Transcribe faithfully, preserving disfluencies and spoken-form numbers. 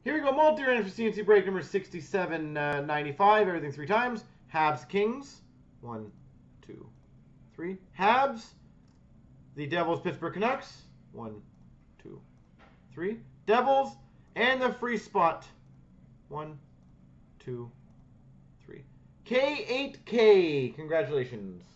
Here we go, multi-random for C and C break number sixty-seven ninety-five. Everything three times. Habs, Kings. One, two, three. Habs. The Devils, Pittsburgh Canucks. One, two, three. Devils. And the free spot. One, two, three. K eight K. Congratulations.